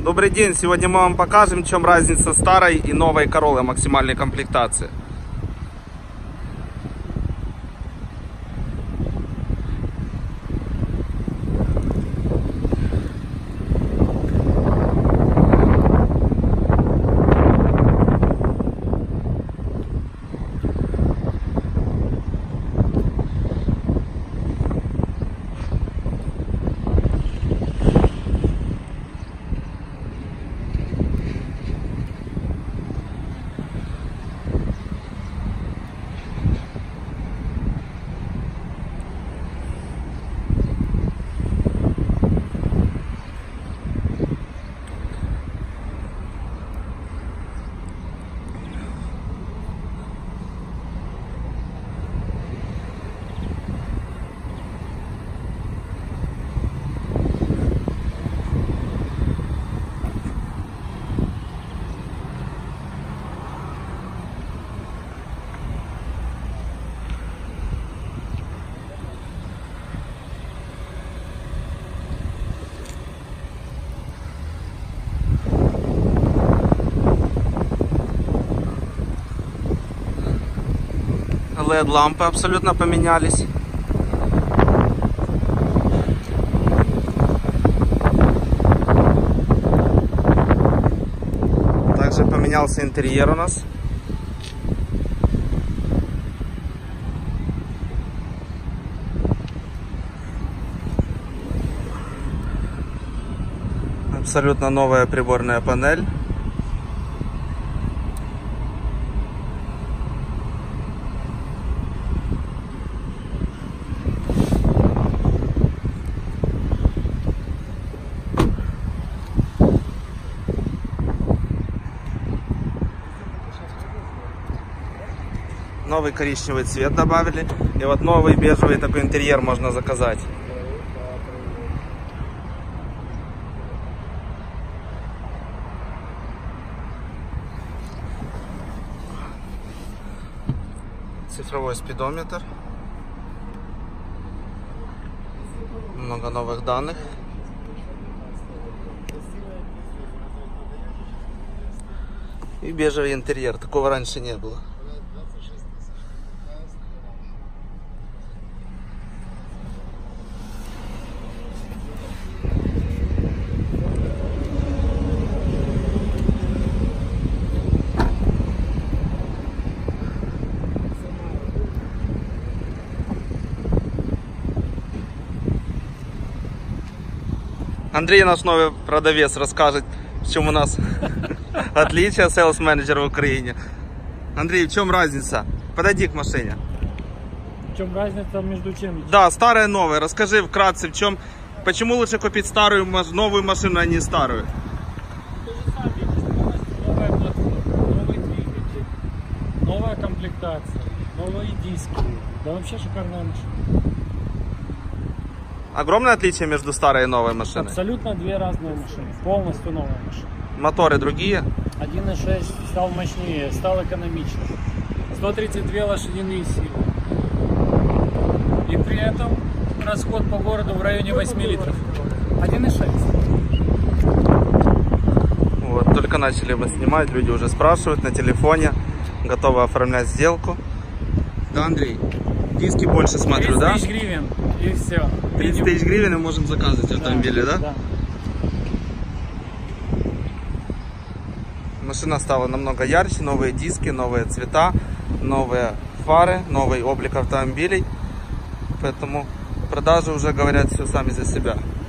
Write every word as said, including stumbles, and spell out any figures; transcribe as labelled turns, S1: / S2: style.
S1: Добрый день! Сегодня мы вам покажем, в чем разница старой и новой Короллы максимальной комплектации. эл и ди-лампы абсолютно поменялись. Также поменялся интерьер у нас. Абсолютно новая приборная панель. Новый коричневый цвет добавили. И вот новый бежевый такой интерьер можно заказать. Цифровой спидометр. Много новых данных. И бежевый интерьер. Такого раньше не было. Андрей, наш новый продавец, расскажет, в чем у нас отличие сейлс-менеджера в Украине. Андрей, в чем разница? Подойди к машине.
S2: В чем разница между чем?
S1: Да, старая и новая. Расскажи вкратце, в чем, почему лучше купить старую, новую машину, а не старую?
S2: Новая платформа, новый двигатель, новая комплектация, новые диски. Да вообще шикарная машина.
S1: Огромное отличие между старой и новой машиной?
S2: Абсолютно две разные машины. Полностью новая машина.
S1: Моторы другие?
S2: один и шесть стал мощнее, стал экономичным. сто тридцать две лошадиные силы. И при этом расход по городу в районе восьми литров. один и шесть.
S1: Вот, только начали мы снимать, люди уже спрашивают на телефоне, готовы оформлять сделку. Да, Андрей? Диски больше смотрю, да?
S2: тридцать тысяч гривен и все.
S1: тридцать тысяч гривен и можем заказывать автомобили, да?
S2: Да.
S1: Машина стала намного ярче, новые диски, новые цвета, новые фары, новый облик автомобилей. Поэтому продажи уже говорят все сами за себя.